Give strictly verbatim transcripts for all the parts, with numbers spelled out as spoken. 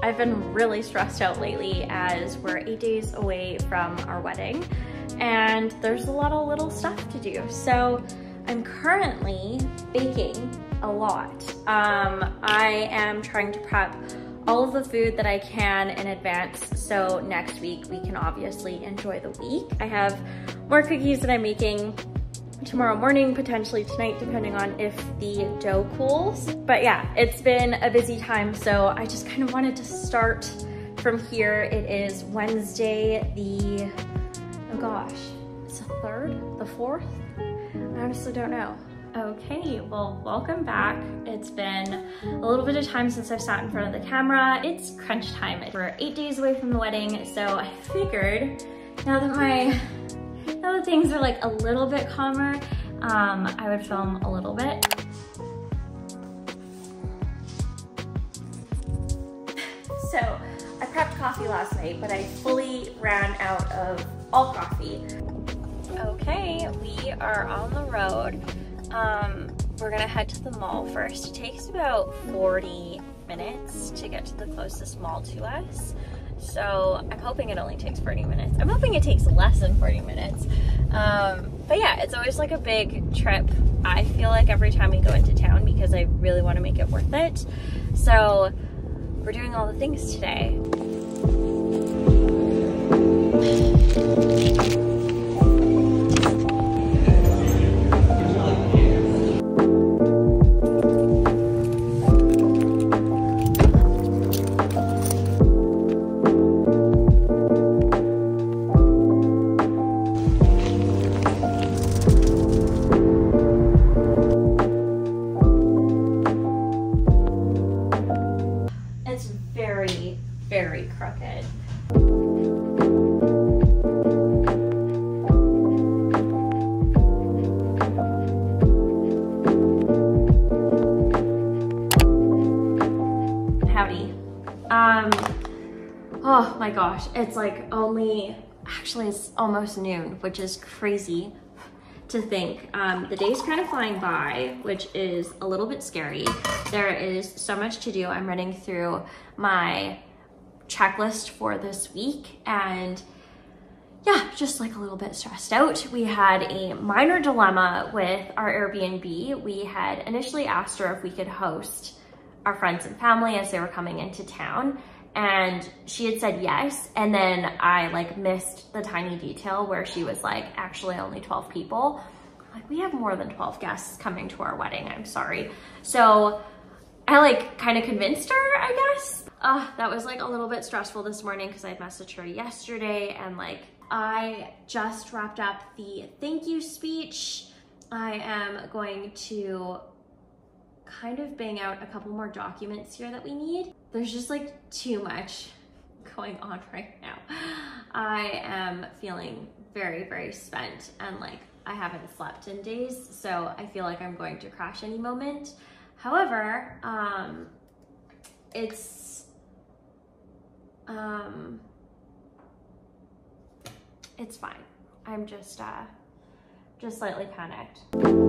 I've been really stressed out lately as we're eight days away from our wedding and there's a lot of little stuff to do. So I'm currently baking a lot. Um, I am trying to prep all of the food that I can in advance so next week we can obviously enjoy the week. I have more cookies that I'm making tomorrow morning, potentially tonight, depending on if the dough cools. But yeah, it's been a busy time, so I just kind of wanted to start from here. It is Wednesday, the, oh gosh, it's the third, the fourth? I honestly don't know. Okay, well, welcome back. It's been a little bit of time since I've sat in front of the camera. It's crunch time. We're eight days away from the wedding, so I figured now that my Now that things are like a little bit calmer, um, I would film a little bit. So I prepped coffee last night, but I fully ran out of all coffee. Okay, we are on the road. Um, we're gonna head to the mall first. It takes about forty minutes to get to the closest mall to us. So I'm hoping it only takes forty minutes. I'm hoping it takes less than forty minutes. Um, but yeah, it's always like a big trip. I feel like every time we go into town because I really want to make it worth it. So we're doing all the things today. Very crooked. Howdy. Um, oh my gosh, it's like only, actually it's almost noon, which is crazy to think. Um, the day's kind of flying by, which is a little bit scary. There is so much to do. I'm running through my checklist for this week and yeah, just like a little bit stressed out. We had a minor dilemma with our Airbnb. We had initially asked her if we could host our friends and family as they were coming into town, and she had said yes, and then I like missed the tiny detail where she was like, actually only twelve people. Like, we have more than twelve guests coming to our wedding, I'm sorry. So I like kind of convinced her, I guess. Uh, that was like a little bit stressful this morning because I messaged her yesterday and like I just wrapped up the thank you speech. I am going to kind of bang out a couple more documents here that we need. There's just like too much going on right now. I am feeling very, very spent and like I haven't slept in days, so I feel like I'm going to crash any moment. However, um, it's Um, it's fine. I'm just, uh, just slightly panicked.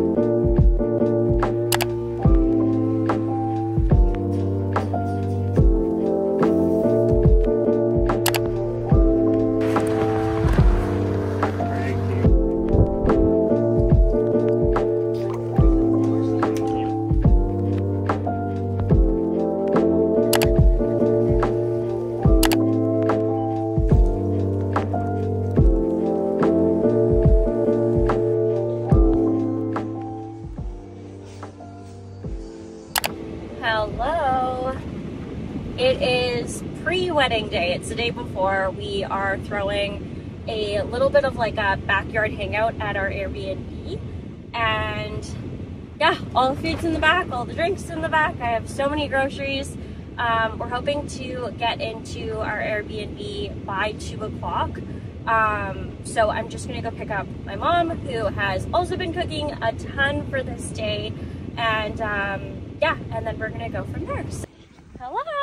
Hello. It is pre-wedding day. It's the day before. We are throwing a little bit of like a backyard hangout at our Airbnb. And yeah, all the food's in the back, all the drinks in the back. I have so many groceries. Um, we're hoping to get into our Airbnb by two o'clock. Um, so I'm just gonna go pick up my mom, who has also been cooking a ton for this day. And um, yeah, and then we're gonna go from there. So, hello.